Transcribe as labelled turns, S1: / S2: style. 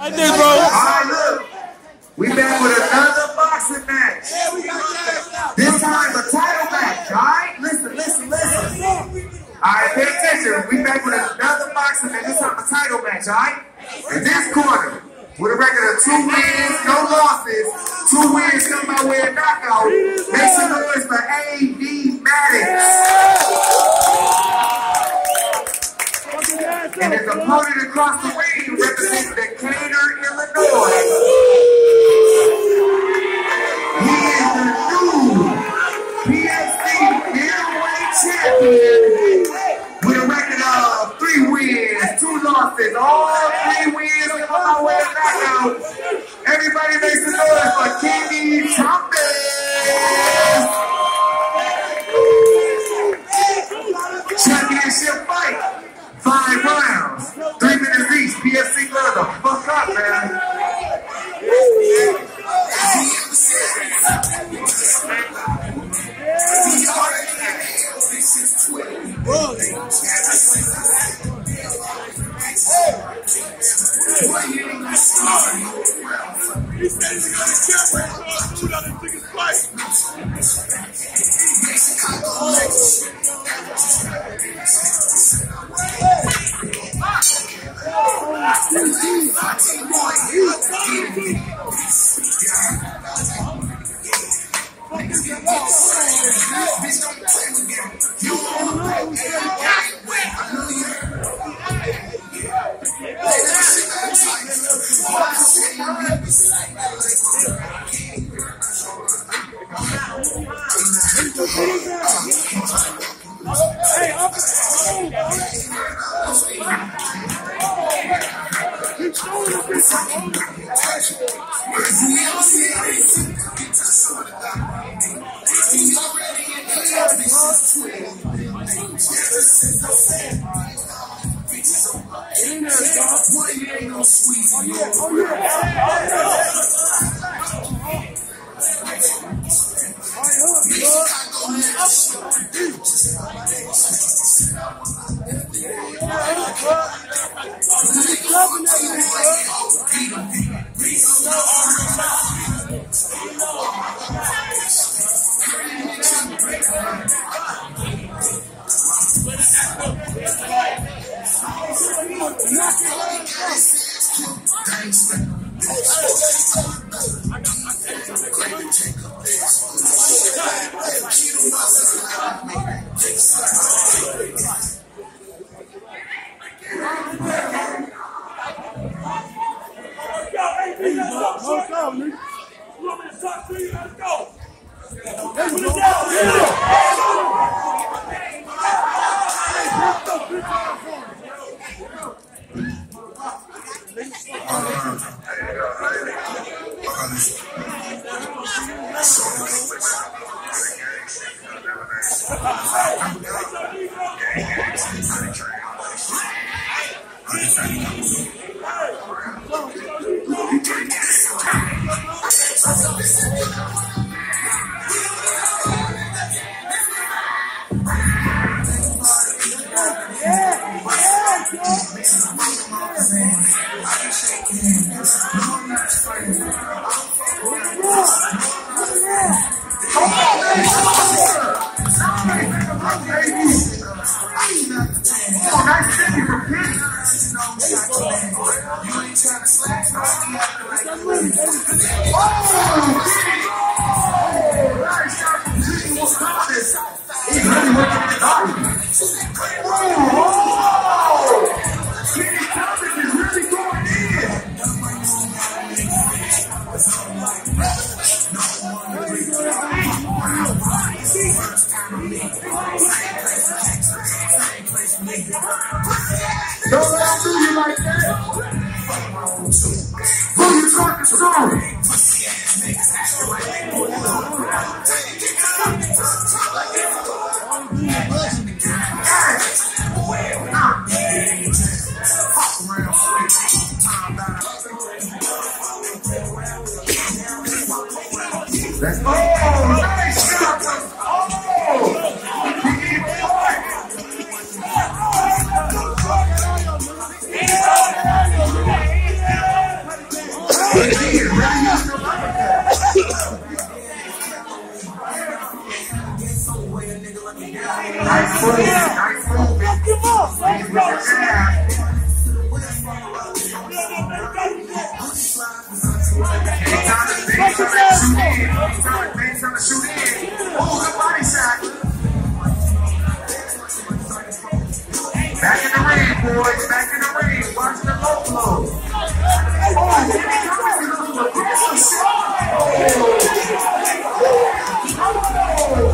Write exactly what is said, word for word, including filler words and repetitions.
S1: I did, bro. All
S2: right, look. We back with another boxing match. This time a title match, all right? Listen, listen, listen. All right, pay attention. We back with another boxing match. This time a title match, all right? In this corner, with a record of two wins, no losses, two wins come by way of knockout, make some noise for Aye Vee and his opponent across the ring represents Decatur, Illinois. He is the new P F C middleweight champion with a record of three wins, two losses, all three wins come by way of knockout. Everybody makes some noise for T Vs Championship fight. Five rounds, three minutes each. P F C love the fuck up, man. Don't let him do you like that. Who you talking to? Let's go. Oh, nice shot. Oh. Nice move, nice move. He's with the jab. Anytime the thing's trying to shoot in, anytime the thing's trying to shoot in. Oh, good body shot. Back in the ring, boys. Back in the ring. Watch the low blow. Oh, here he comes. Oh,